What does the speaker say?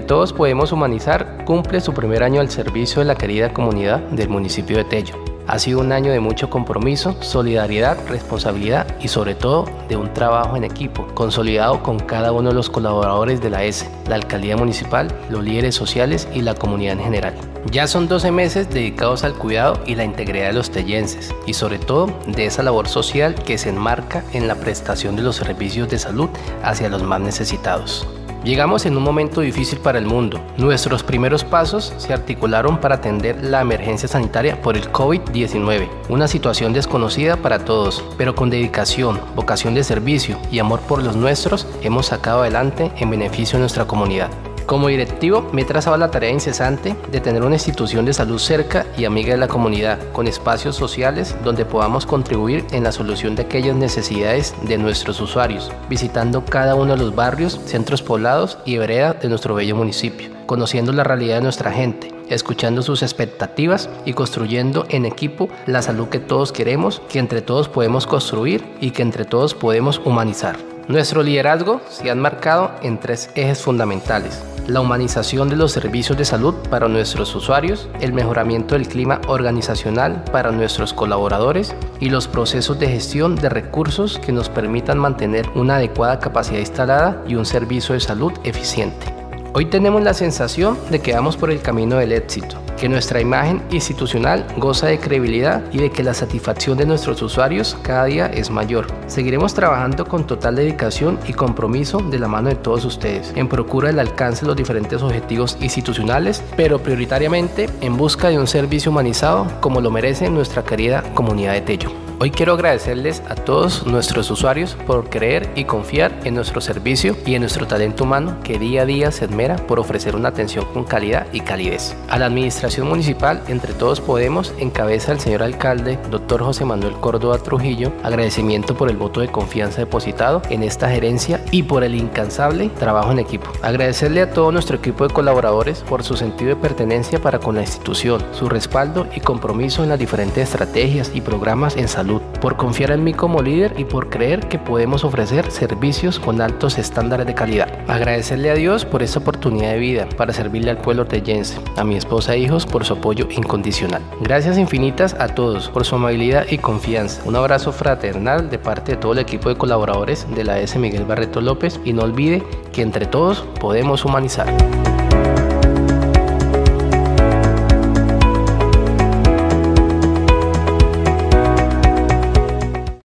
todos podemos humanizar cumple su primer año al servicio de la querida comunidad del municipio de Tello. Ha sido un año de mucho compromiso, solidaridad, responsabilidad y sobre todo de un trabajo en equipo, consolidado con cada uno de los colaboradores de la ESE, la alcaldía municipal, los líderes sociales y la comunidad en general. Ya son 12 meses dedicados al cuidado y la integridad de los tellenses y sobre todo de esa labor social que se enmarca en la prestación de los servicios de salud hacia los más necesitados. Llegamos en un momento difícil para el mundo. Nuestros primeros pasos se articularon para atender la emergencia sanitaria por el COVID-19, una situación desconocida para todos, pero con dedicación, vocación de servicio y amor por los nuestros, hemos sacado adelante en beneficio de nuestra comunidad. Como directivo, me he trazado la tarea incesante de tener una institución de salud cerca y amiga de la comunidad, con espacios sociales donde podamos contribuir en la solución de aquellas necesidades de nuestros usuarios, visitando cada uno de los barrios, centros poblados y veredas de nuestro bello municipio, conociendo la realidad de nuestra gente, escuchando sus expectativas y construyendo en equipo la salud que todos queremos, que entre todos podemos construir y que entre todos podemos humanizar. Nuestro liderazgo se ha enmarcado en 3 ejes fundamentales: la humanización de los servicios de salud para nuestros usuarios, el mejoramiento del clima organizacional para nuestros colaboradores y los procesos de gestión de recursos que nos permitan mantener una adecuada capacidad instalada y un servicio de salud eficiente. Hoy tenemos la sensación de que vamos por el camino del éxito, que nuestra imagen institucional goza de credibilidad y de que la satisfacción de nuestros usuarios cada día es mayor. Seguiremos trabajando con total dedicación y compromiso de la mano de todos ustedes, en procura del alcance de los diferentes objetivos institucionales, pero prioritariamente en busca de un servicio humanizado como lo merece nuestra querida comunidad de Tello. Hoy quiero agradecerles a todos nuestros usuarios por creer y confiar en nuestro servicio y en nuestro talento humano que día a día se esmera por ofrecer una atención con calidad y calidez. A la administración municipal, Entre Todos Podemos, en cabeza del señor alcalde, Dr. José Manuel Córdoba Trujillo, agradecimiento por el voto de confianza depositado en esta gerencia y por el incansable trabajo en equipo. Agradecerle a todo nuestro equipo de colaboradores por su sentido de pertenencia para con la institución, su respaldo y compromiso en las diferentes estrategias y programas en salud, por confiar en mí como líder y por creer que podemos ofrecer servicios con altos estándares de calidad. Agradecerle a Dios por esta oportunidad de vida para servirle al pueblo tellense, a mi esposa e hijos por su apoyo incondicional. Gracias infinitas a todos por su amabilidad y confianza. Un abrazo fraternal de parte de todo el equipo de colaboradores de la ESE Miguel Barreto López y no olvide que entre todos podemos humanizar.